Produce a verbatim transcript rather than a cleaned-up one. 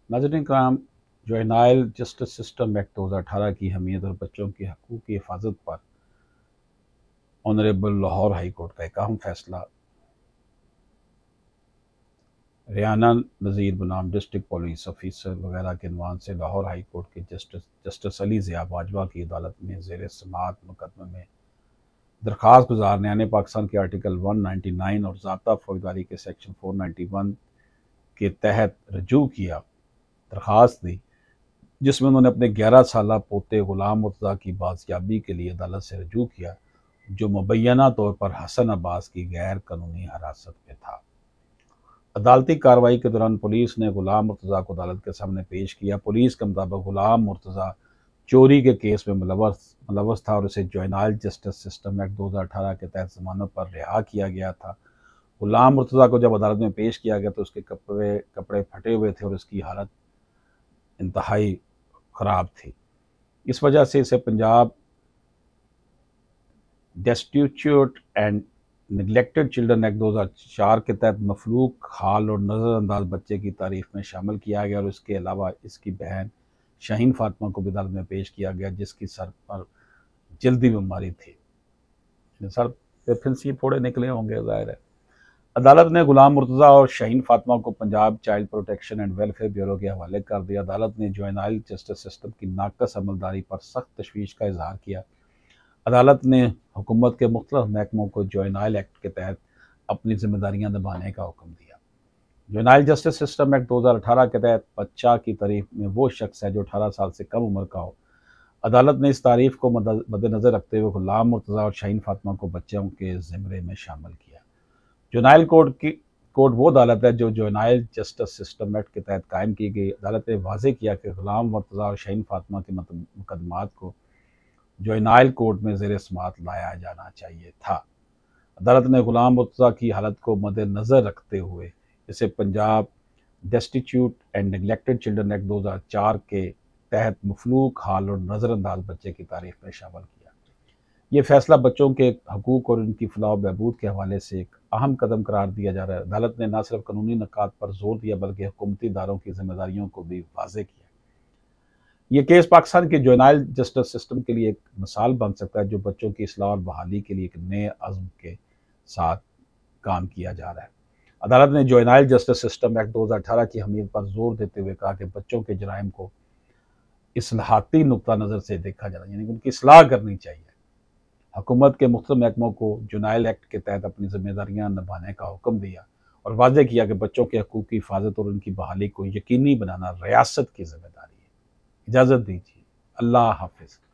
नाज़रीन कराम, juvenile justice system act दो हज़ार अठारह की अहमियत और बच्चों के हकूक़ की हिफाजत पर ऑनरेबल लाहौर हाई कोर्ट का एक अहम फैसला रियाना नज़ीर बनाम डिस्ट्रिक्ट पुलिस ऑफिसर वगैरह के अनवान से लाहौर हाई कोर्ट के जस्टिस जस्टिस अली ज़िया बाजवा की अदालत में ज़ेर समाअत मुकदमे में दरख्वास्त गुजार ने पाकिस्तान के आर्टिकल एक सौ निन्यानवे और ज़ाब्ता फौजदारी के सेक्शन चार सौ इक्यानवे के तहत रजू किया दरख्वास्त दी, जिसमें उन्होंने अपने ग्यारह साल पोते गुलाम मुर्तज़ा की बाजियाबी के लिए अदालत से रजू किया, जो मुबैना तौर पर हसन अब्बास की गैर कानूनी हिरासत में था। अदालती कार्रवाई के दौरान पुलिस ने गुलाम मुर्तज़ा को अदालत के सामने पेश किया। पुलिस के मुताबिक गुलाम मुर्तज़ा चोरी के केस में मुलवस मुलवस था और उसे जुवेनाइल जस्टिस सिस्टम एक्ट दो हज़ार अठारह के तहत जमानत पर रिहा किया गया था। गुलाम मुर्तज़ा को जब अदालत में पेश किया गया तो उसके कपड़े कपड़े फटे हुए थे और उसकी हालत इंतहाई ख़राब थी। इस वजह से इसे Punjab destitute and neglected children act दो हज़ार चार के तहत मफलूक हाल और नज़रअंदाज बच्चे की तारीफ में शामिल किया गया और इसके अलावा इसकी बहन शाहीन फातिमा को भी अदालत में पेश किया गया, जिसकी सर पर जल्दी बीमारी थी। सर पे फिर फोड़े निकले होंगे, जाहिर है। अदालत ने गुलाम मुर्तज़ा और शाहीन फातिमा को Punjab child protection and welfare bureau के हवाले कर दिया। अदालत ने जुवेनाइल जस्टिस सिस्टम की नाकस अमलदारी पर सख्त तशवीश का इजहार किया। अदालत ने हुकूमत के मुख्तलिफ महकमों को जुवेनाइल एक्ट के तहत अपनी जिम्मेदारियां निभाने का हुक्म दिया। जुवेनाइल जस्टिस सिस्टम एक्ट दो हज़ार अठारह के तहत बच्चा की तारीफ में वो शख्स है जो अठारह साल से कम उम्र का हो। अदालत ने इस तारीफ को मद्देनज़र रखते हुए गुलाम मुर्तज़ा और शाहीन फातिमा को बच्चों के ज़िम्मे में शामिल किया। जुवेनाइल कोर्ट की कोर्ट वो अदालत है जो जुवेनाइल जस्टिस सिस्टम एक्ट के तहत कायम की गई। अदालत ने वाज़ेह किया कि गुलाम मुर्तज़ा और शाहीन फातिमा के मुकदमात को जुवेनाइल कोर्ट में ज़ेर समाअत लाया जाना चाहिए था। अदालत ने गुलाम मुर्तज़ा की हालत को मद्देनज़र रखते हुए इसे Punjab destitute and neglected children act दो हज़ार चार के तहत मफलूक हाल और नज़रअंदाज बच्चे की तारीफ में शामिल किया। ये फैसला बच्चों के हकूक़ और उनकी फलाह व बहबूद के हवाले से एक अहम कदम करार दिया जा रहा है। अदालत ने न सिर्फ कानूनी निकात पर जोर दिया बल्कि हुकूमती इदारों की जिम्मेदारियों को भी वाज़ेह किया। ये केस पाकिस्तान के जुवेनाइल जस्टिस सिस्टम के लिए एक मिसाल बन सकता है, जो बच्चों की इस्लाह और बहाली के लिए एक नए अज़्म के साथ काम किया जा रहा है। अदालत ने जुवेनाइल जस्टिस सिस्टम एक्ट दो हज़ार अठारह की अहमियत पर जोर देते हुए कहा कि बच्चों के जराइम को इस्लाहाती नुक्ता नज़र से देखा जाना, यानी उनकी इस्लाह करनी चाहिए। हुकूमत के मुख्तलिफ महकमों को जुवेनाइल एक्ट के तहत अपनी जिम्मेदारियां निभाने का हुक्म दिया और वाज़ेह किया कि बच्चों के हकूक़ की हिफाजत और उनकी बहाली को यकीनी बनाना रियासत की जिम्मेदारी है। इजाज़त दीजिए। अल्लाह हाफ़िज़।